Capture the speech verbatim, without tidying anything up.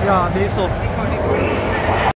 อย่าดีสุด